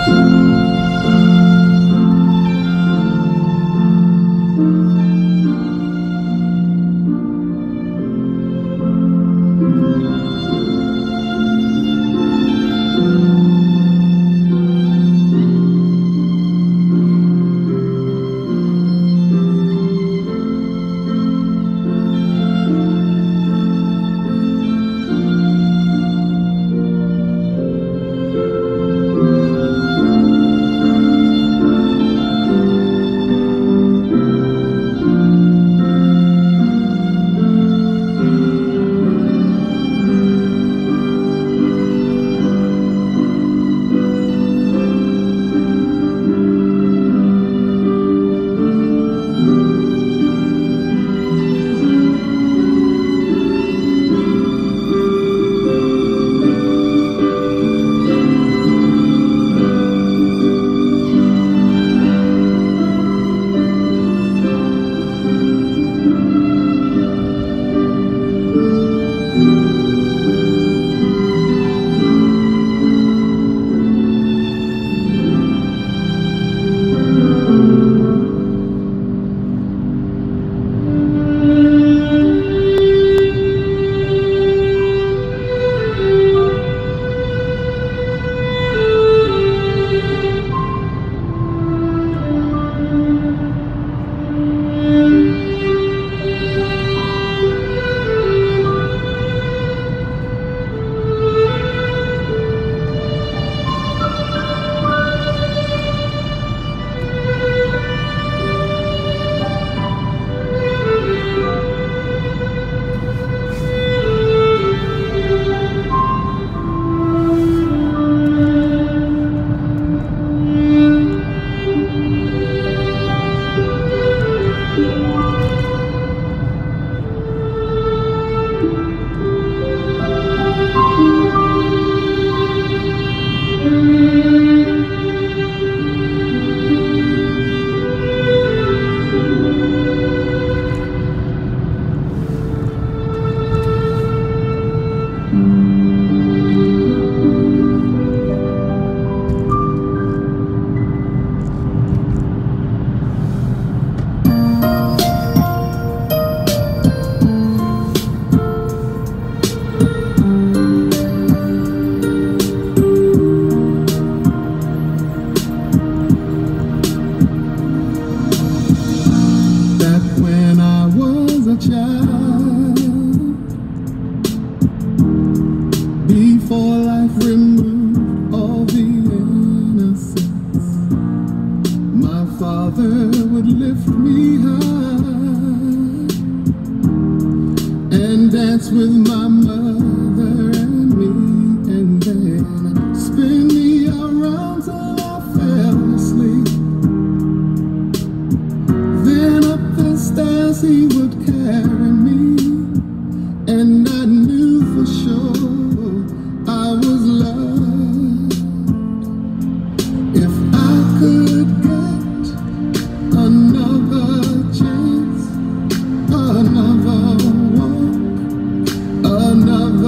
Another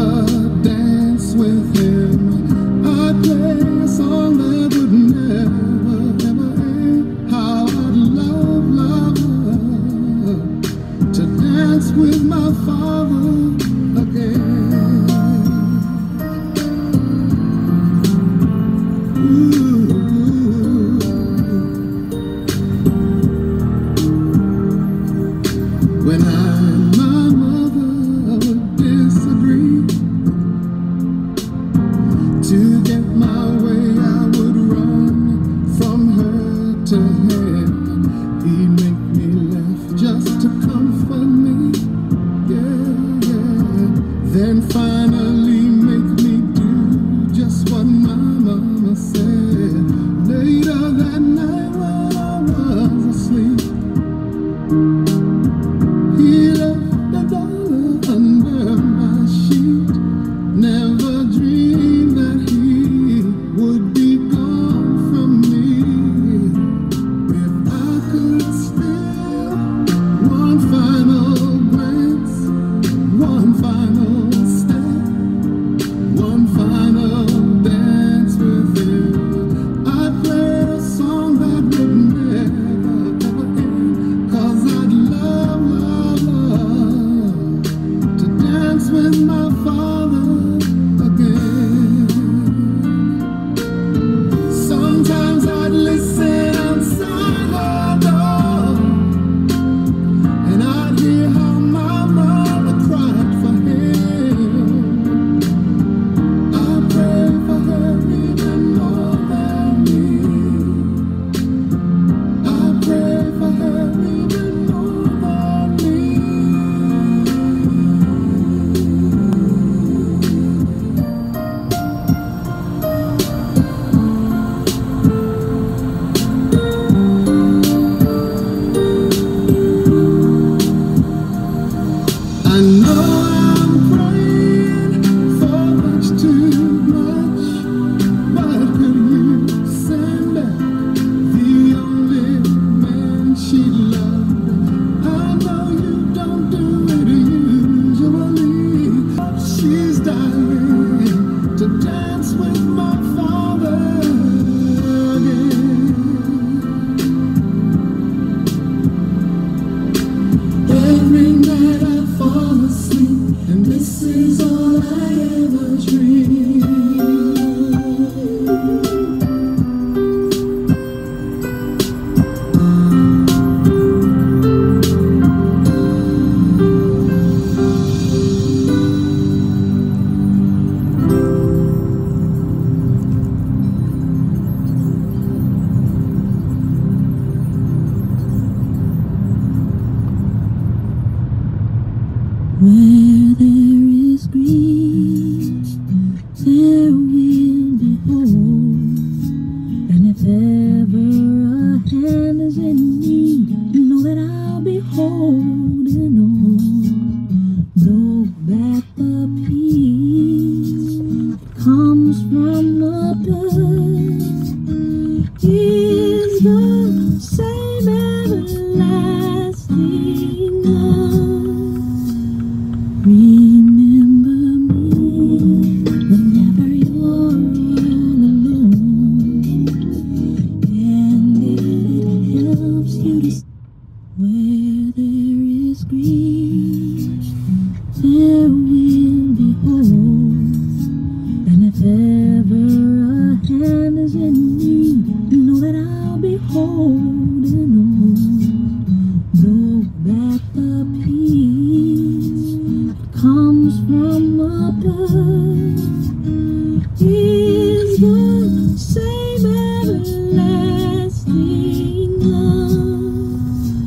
if ever a hand is in need, know that I'll be holding on. Know that the peace that comes from above is the same everlasting love. Remember me whenever you're all alone, and if it helps you to see where there is grief, there will be hope. And if ever a hand is in need, know that I'll be holding on. Know that the peace that comes from above is the same everlasting love.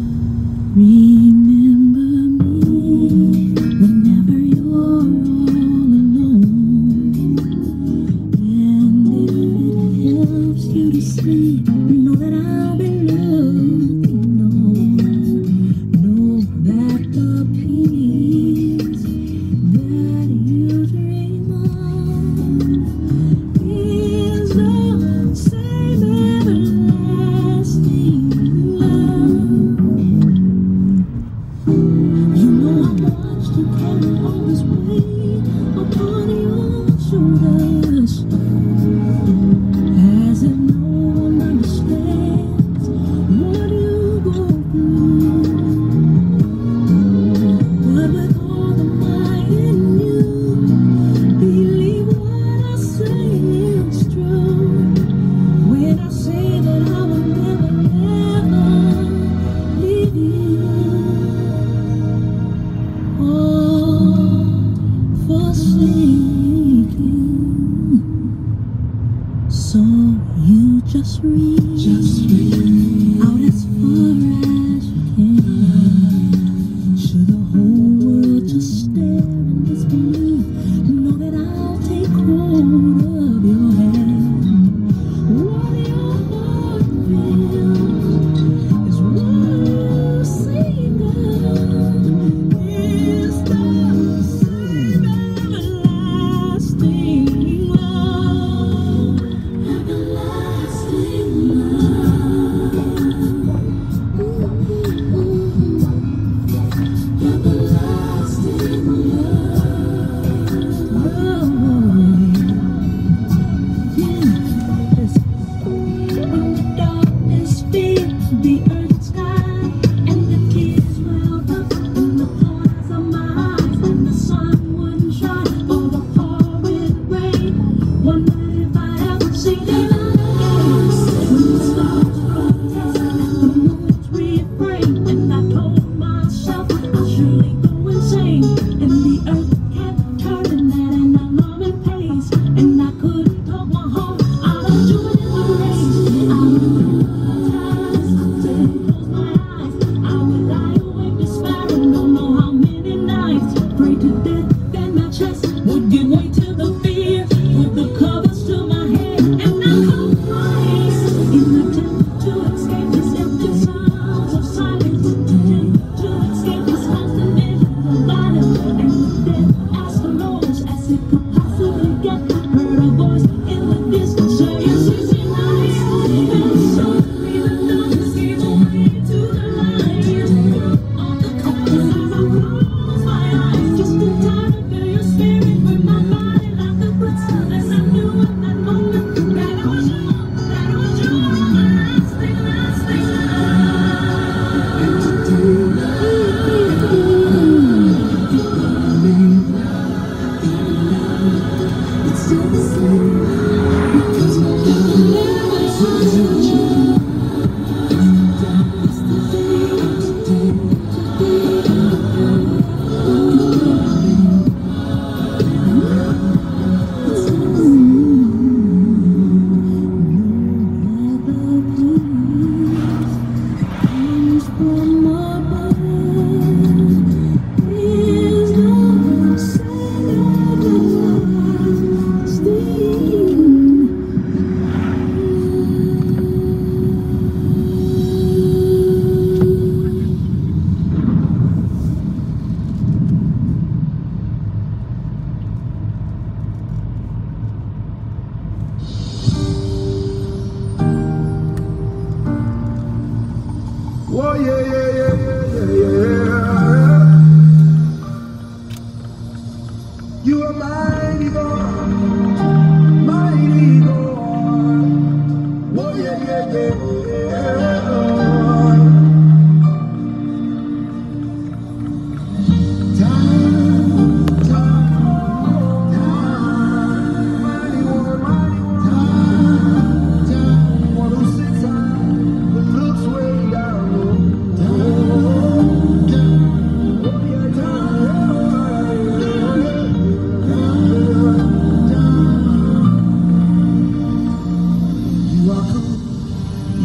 Remember me whenever you're all alone, and if it helps you to sleep, know that I'll be looking on. Know that the peace that you dream of is the same everlasting love. You know how much to carry all this weight upon your shoulders, as if no one understands what you go through. But with all the might in you, believe what I say is true. When I say that I will never, ever leave you or forsake you. So you just reach out as far as you can. Should the whole world just stare and disbelieve, know that I'll take hold of your hand. What your heart feels is what you sing of. Is the same everlasting love. Everlasting love.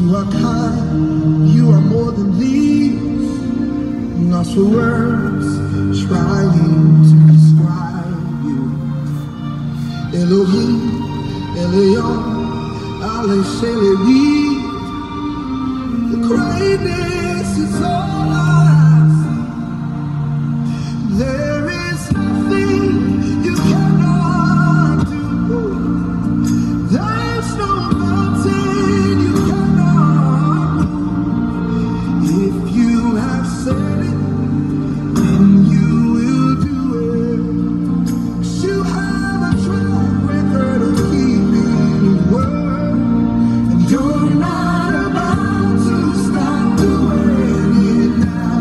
You are kind, you are more than these. Not for words trying to describe you. Elohim, Elion, Ale Shelevi. The greatness is all I see. There is nothing you cannot do. There's no mountain you cannot move. If you have said it, then you will do it. 'Cause you have a track record of keeping your word, and you're not about to stop doing it now.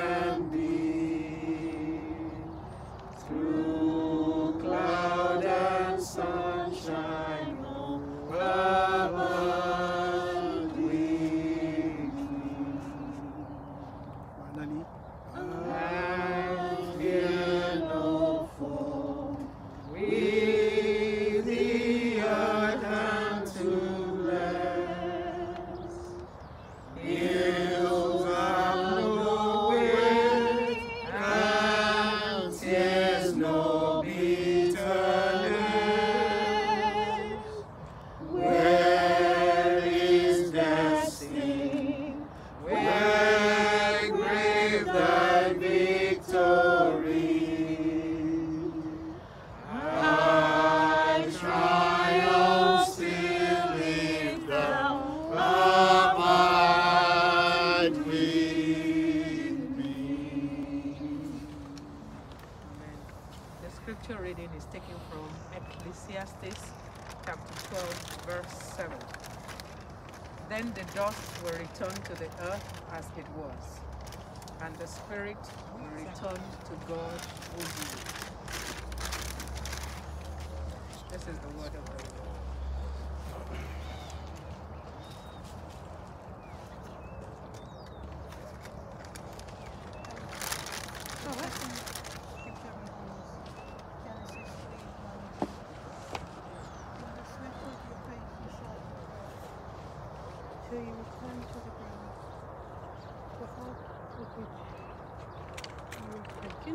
can be. Through cloud and sunshine, oh, abide with me. Finally, And fear no foe, with the earth and to bless. Hills have no way, and tears no bitterness. Where is that sting? Where grave thy victory? I triumph still if thou abide with me. Amen. The scripture reading is taken from Ecclesiastes chapter 12, verse 7. Then the dust will return to the earth as it was, and the spirit will return to God who gave it. This is the word of the Lord. Till you return to the ground, the heart of which you were taken.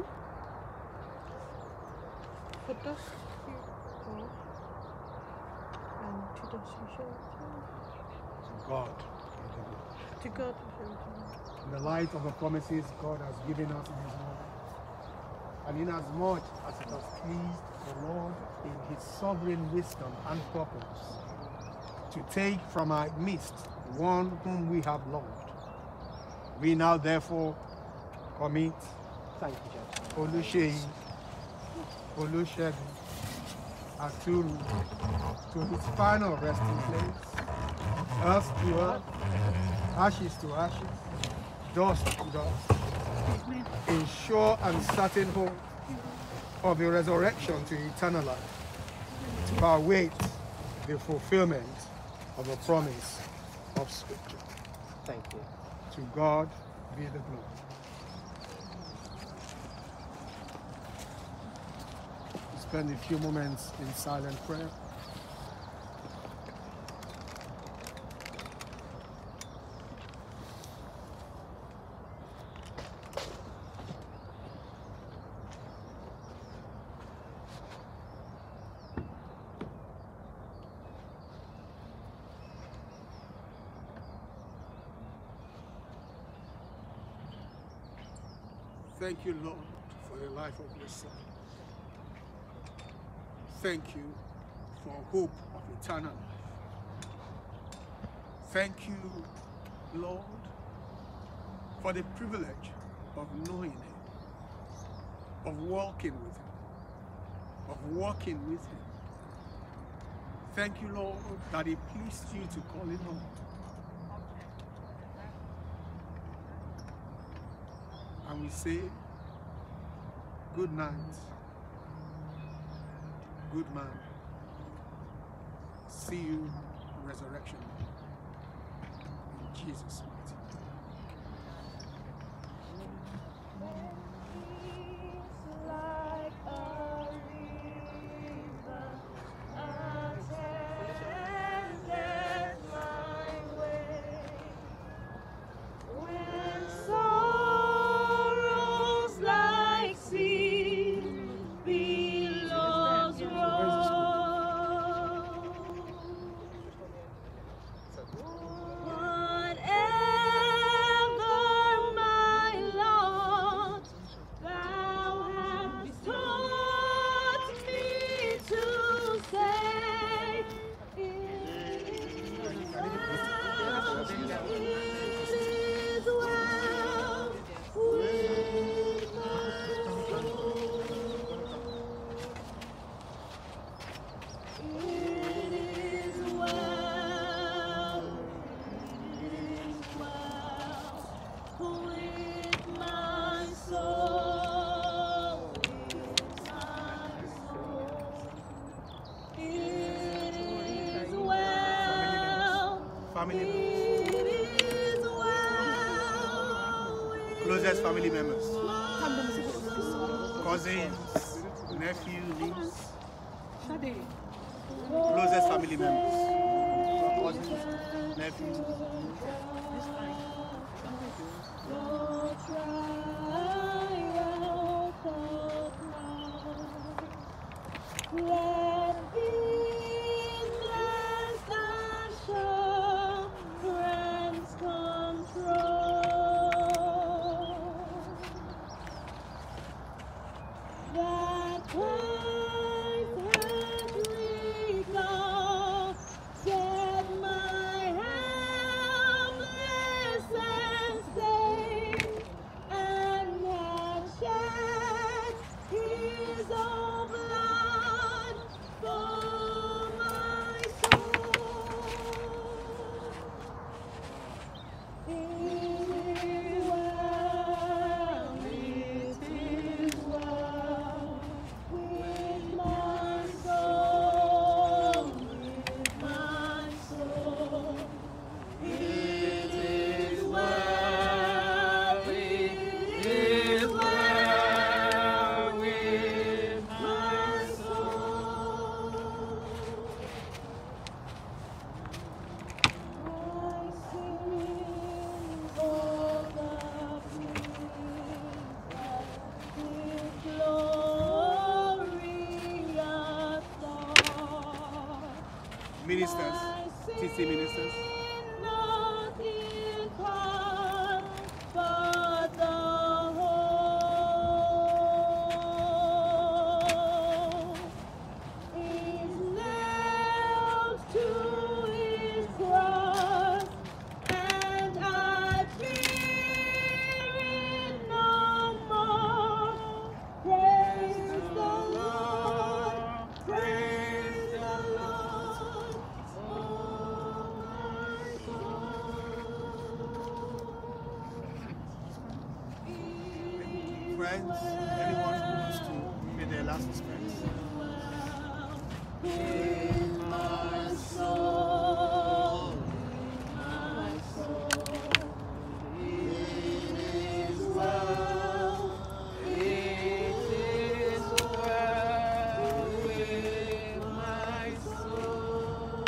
For dust you are, and to dust you shall return. to God. To God you shall return. In the light of the promises God has given us in His word, and inasmuch as it has pleased the Lord in His sovereign wisdom and purpose to take from our midst one whom we have loved, we now therefore commit Olusegun, Aturu to his final resting place, earth to earth, ashes to ashes, dust to dust, in sure and certain hope of the resurrection to eternal life, to await the fulfillment of the promise of Scripture. Thank you. To God be the glory. We spend a few moments in silent prayer. Thank you, Lord, for the life of your Son. Thank you for hope of eternal life. Thank you, Lord, for the privilege of knowing Him, of walking with Him, of walking with Him. Thank you, Lord, that it pleased you to call Him home. And we say, good night, good man. See you in resurrection. In Jesus' name. Whatever family members. Closest family members. Cousins, nephew, niece. Closest family members. Cousins, nephews. Let peace rest assurance control. That Christ has recalled, set my helpless and saved, and has shed his own blood for my soul. It is well with my soul, with my soul. It is well with my soul. I sing for the with glorious thought. Ministers, TC ministers. Not in part, but the whole is nailed to his cross, and I fear it no more. Praise the Lord, praise the Lord, oh my soul. Friends, anyone who wants to pay their last respects. In my soul, my soul, it is well with my soul.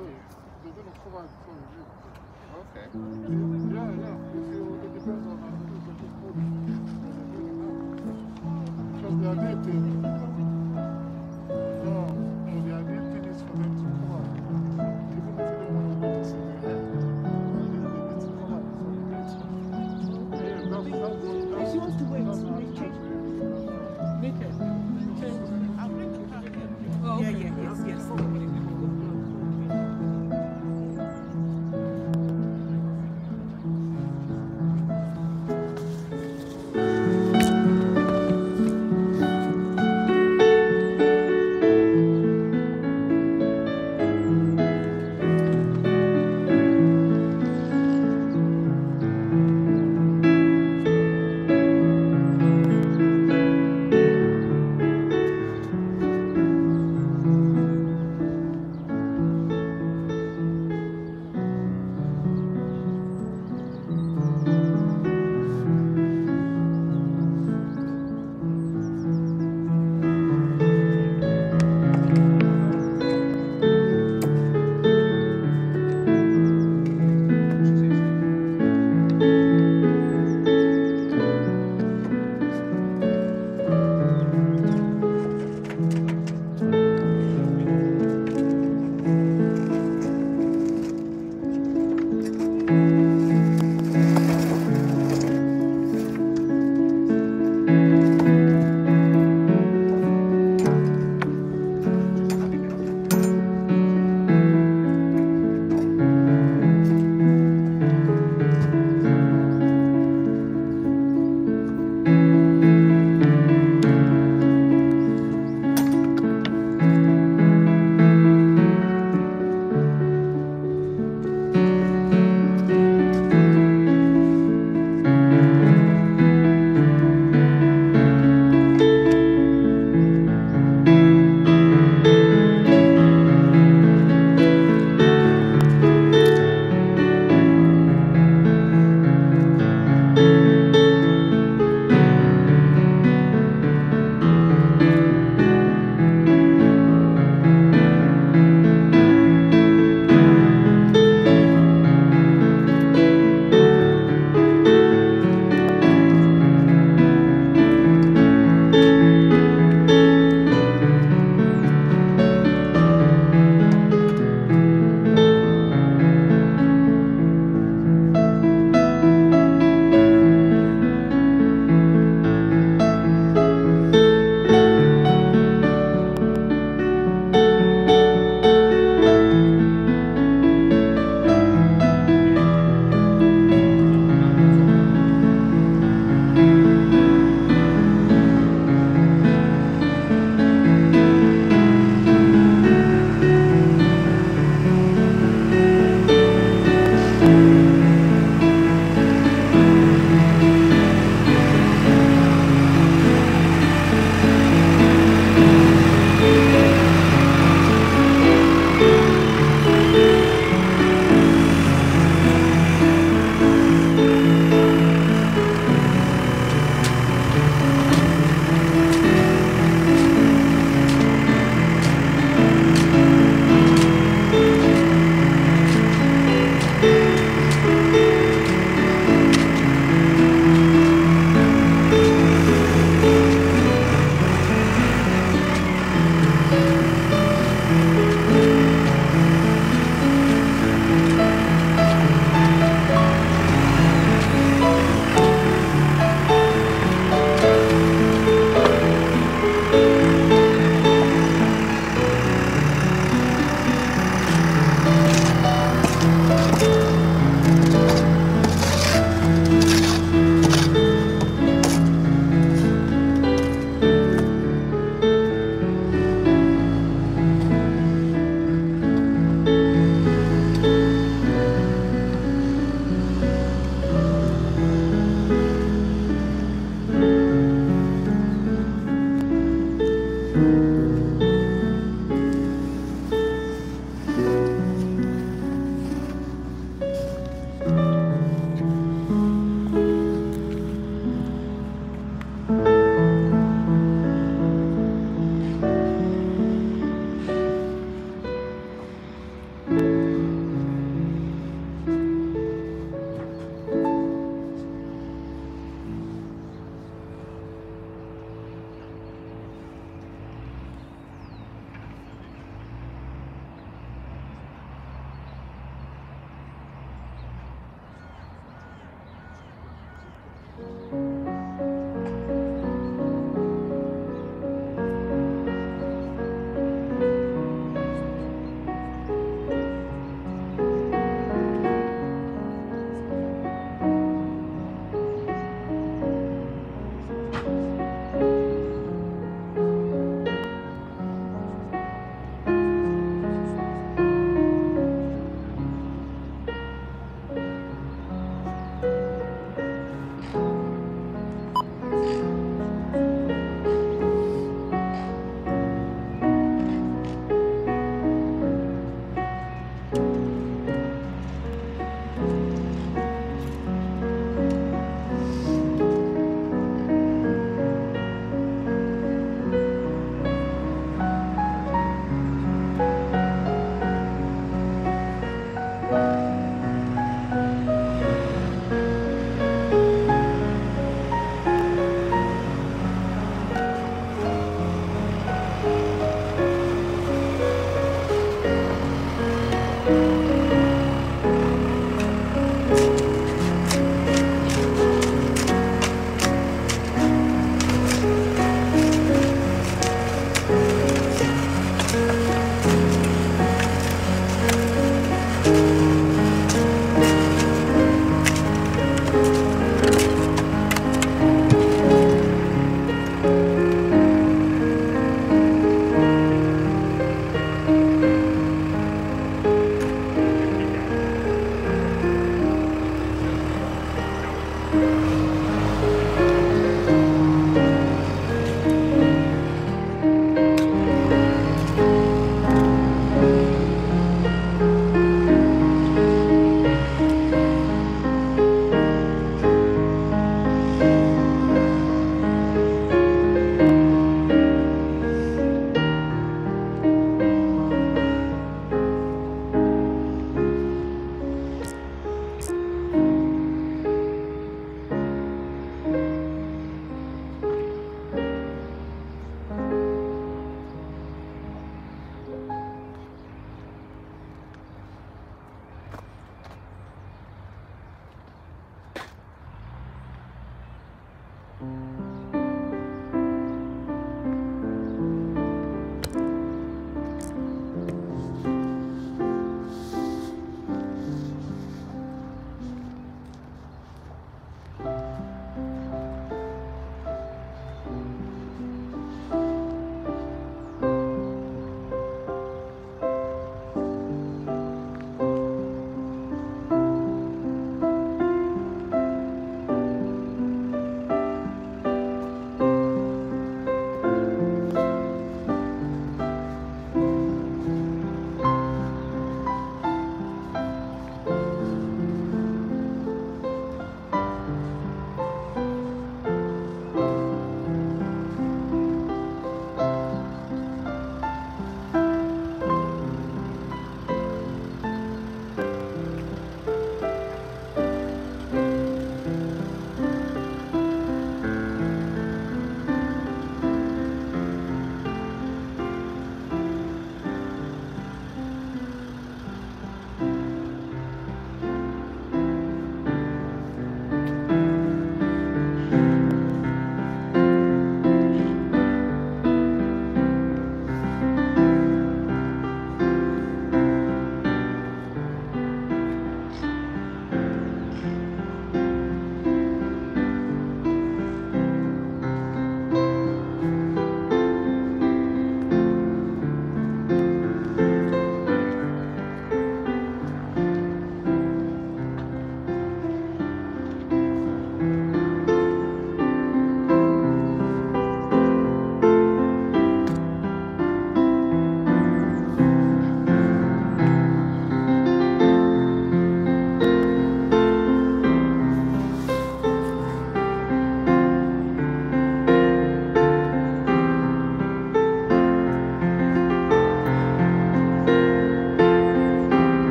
they're going to cover it before you leave. Okay. Yeah. You see, it depends on how many people put it. Because the idea thing, no, the idea thing is for them to cover it. Even if you don't want to see the hair, at least they need to cover it before you leave. Yeah, that's She wants to wait. that's They what change. Make it. I'll bring the car here. Oh, okay. Yes.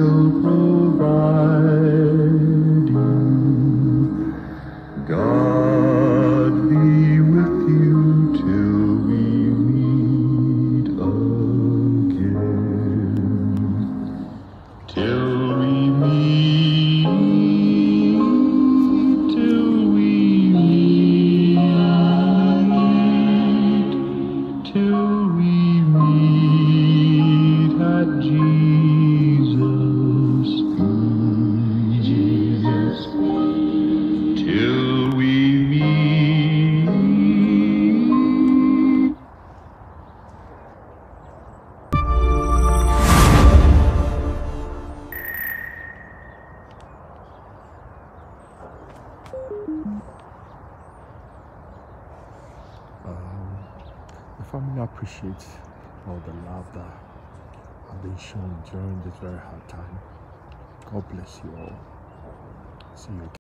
will provide you. God be with you till we meet again. Till we meet, till we meet, till we meet at Jesus' feet. Jesus' feet. Till we meet. The family appreciates all the love that have been shown during this very hard time. God bless you all. See you again.